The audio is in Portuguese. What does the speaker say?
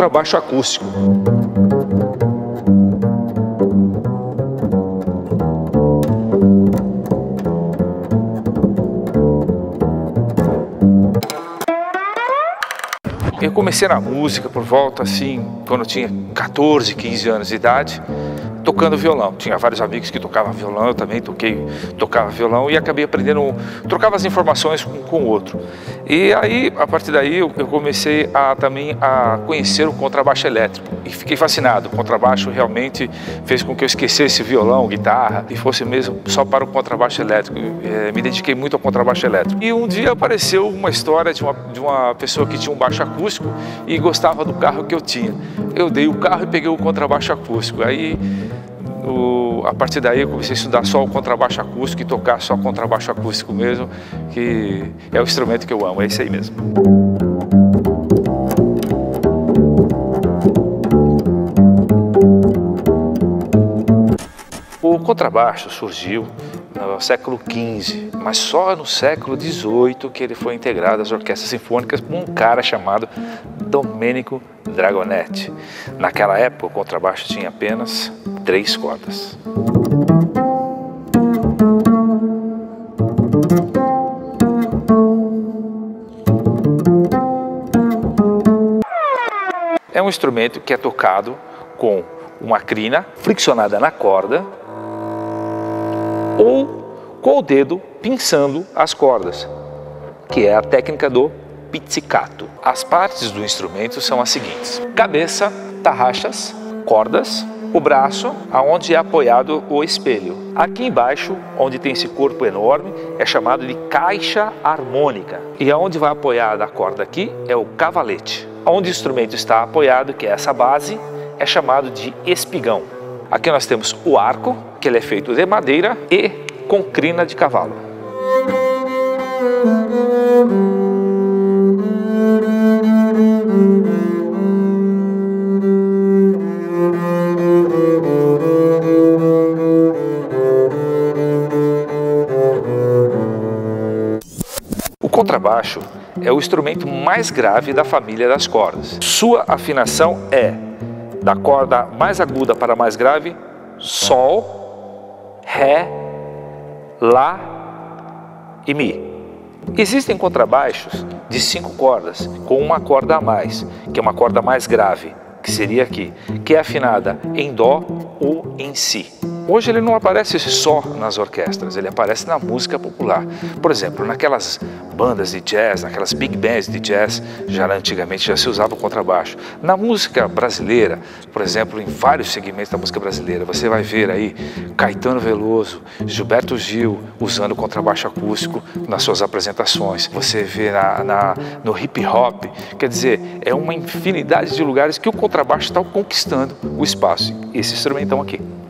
contrabaixo acústico. Eu comecei na música por volta, assim, quando eu tinha 14, 15 anos de idade, tocando violão. Tinha vários amigos que tocavam violão, eu também tocava violão e acabei aprendendo, trocava as informações com o outro. E aí, a partir daí, eu comecei também a conhecer o contrabaixo elétrico e fiquei fascinado. O contrabaixo realmente fez com que eu esquecesse violão, guitarra e fosse mesmo só para o contrabaixo elétrico. Me dediquei muito ao contrabaixo elétrico. E um dia apareceu uma história de uma pessoa que tinha um baixo acústico e gostava do carro que eu tinha. Eu dei o carro e peguei o contrabaixo acústico. Aí, a partir daí eu comecei a estudar só o contrabaixo acústico e tocar só contrabaixo acústico mesmo, que é o instrumento que eu amo, é esse aí mesmo. O contrabaixo surgiu no século XV, mas só no século XVIII que ele foi integrado às orquestras sinfônicas por um cara chamado Domenico Dragonetti. Naquela época o contrabaixo tinha apenas 3 cordas. É um instrumento que é tocado com uma crina flexionada na corda ou com o dedo pinçando as cordas, que é a técnica do pizzicato. As partes do instrumento são as seguintes: cabeça, tarraxas, cordas, o braço, aonde é apoiado o espelho. Aqui embaixo, onde tem esse corpo enorme, é chamado de caixa harmônica. E aonde vai apoiada a corda aqui é o cavalete. Onde o instrumento está apoiado, que é essa base, é chamado de espigão. Aqui nós temos o arco, que ele é feito de madeira e com crina de cavalo. O contrabaixo é o instrumento mais grave da família das cordas. Sua afinação é da corda mais aguda para a mais grave, Sol, Ré, Lá e Mi. Existem contrabaixos de 5 cordas, com uma corda a mais, que é uma corda mais grave, que seria aqui, que é afinada em Dó ou em Si. Hoje ele não aparece só nas orquestras, ele aparece na música popular. Por exemplo, naquelas bandas de jazz, naquelas big bands de jazz, já antigamente já se usava o contrabaixo. Na música brasileira, por exemplo, em vários segmentos da música brasileira, você vai ver aí Caetano Veloso, Gilberto Gil usando o contrabaixo acústico nas suas apresentações. Você vê no hip hop, quer dizer, é uma infinidade de lugares que o contrabaixo está conquistando o espaço. Esse instrumentão aqui.